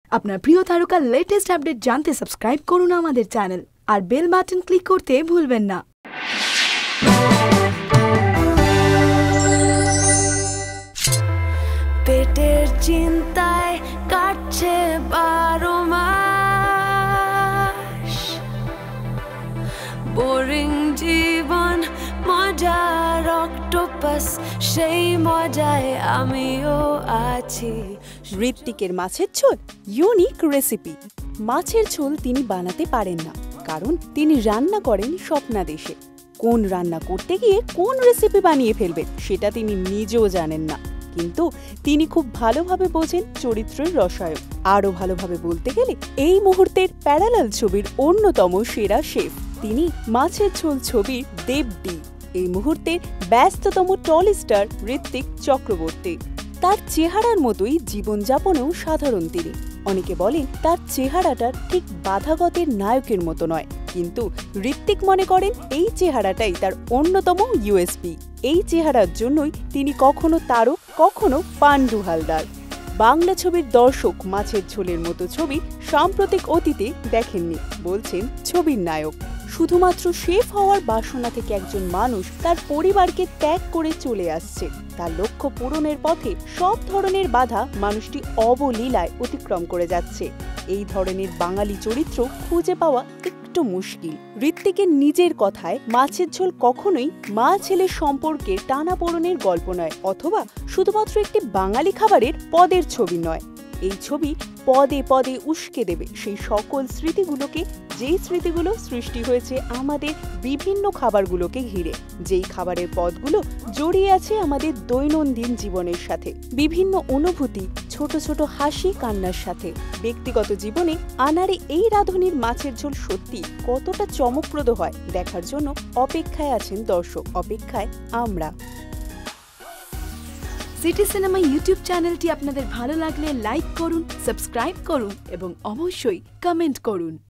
আপনার প্রিয় তারকার লেটেস্ট আপডেট জানতে সাবস্ক্রাইব করুন আমাদের চ্যানেল আর বেল বাটন ক্লিক করতে ভুলবেন না। পেটের চিন্তায় কাটছে 12 মাস, বোরিং জীবন, মজার অক্টোপাস, সেই মজায় আমিও আছি। ঋত্বিকের মাছের ঝোল ইউনিক রেসিপি। মাছের ঝোল তিনি বানাতে পারেন না, কারণ তিনি রান্না করেন স্বপ্নাদেশে। কোন রান্না করতে গিয়ে কোন রেসিপি বানিয়ে ফেলবেন সেটা তিনি নিজেও জানেন না, কিন্তু তিনি খুব ভালোভাবে বোঝেন চরিত্রের রসায়ন। আরও ভালোভাবে বলতে গেলে এই মুহূর্তের প্যারালাল ছবির অন্যতম সেরা শেফ তিনি। মাছের ঝোল ছবির দেবডি এই মুহূর্তে ব্যস্ততম টল স্টার ঋত্বিক চক্রবর্তী। তার চেহারার মতোই জীবনযাপনেও সাধারণ তিনি। অনেকে বলেন তার চেহারাটা ঠিক বাধাগতের নায়কের মতো নয়, কিন্তু ঋত্বিক মনে করেন এই চেহারাটাই তার অন্যতম ইউএসপি। এই চেহারার জন্যই তিনি কখনো তারক, কখনো পাণ্ডু হালদার। বাংলা ছবির দর্শক মাছের ঝোলের মতো ছবি সাম্প্রতিক অতীতে দেখেননি, বলছেন ছবির নায়ক। শুধুমাত্র শেফ হওয়ার বাসনা থেকে একজন মানুষ তার পরিবারকে ত্যাগ করে চলে আসছে। তার লক্ষ্য পূরণের পথে সব ধরনের বাধা মানুষটি অবলীলায় অতিক্রম করে যাচ্ছে। এই ধরনের বাঙালি চরিত্র খুঁজে পাওয়া একটু মুশকিল। ঋত্বিকের নিজের কথায় মাছের ঝোল কখনোই মা ছেলের সম্পর্কের টানাপোড়েনের গল্প নয়, অথবা শুধুমাত্র একটি বাঙালি খাবারের পদের ছবি নয়। এই ছবি পদে পদে উস্কে দেবে সেই সকল স্মৃতিগুলোকে, যেই স্মৃতিগুলো সৃষ্টি হয়েছে আমাদের বিভিন্ন খাবারগুলোকে ঘিরে, যেই খাবারের পদগুলো জড়িয়ে আছে আমাদের দৈনন্দিন জীবনের সাথে, বিভিন্ন অনুভূতি, ছোট ছোট হাসি কান্নার সাথে। ব্যক্তিগত জীবনে আনারে এই রাঁধুনির মাছের ঝোল সত্যি কতটা চমকপ্রদ হয় দেখার জন্য অপেক্ষায় আছেন দর্শক, অপেক্ষায় আমরা। সিটি সিনেমা ইউটিউব চ্যানেলটি আপনাদের ভালো লাগলে লাইক করুন, সাবস্ক্রাইব করুন এবং অবশ্যই কমেন্ট করুন।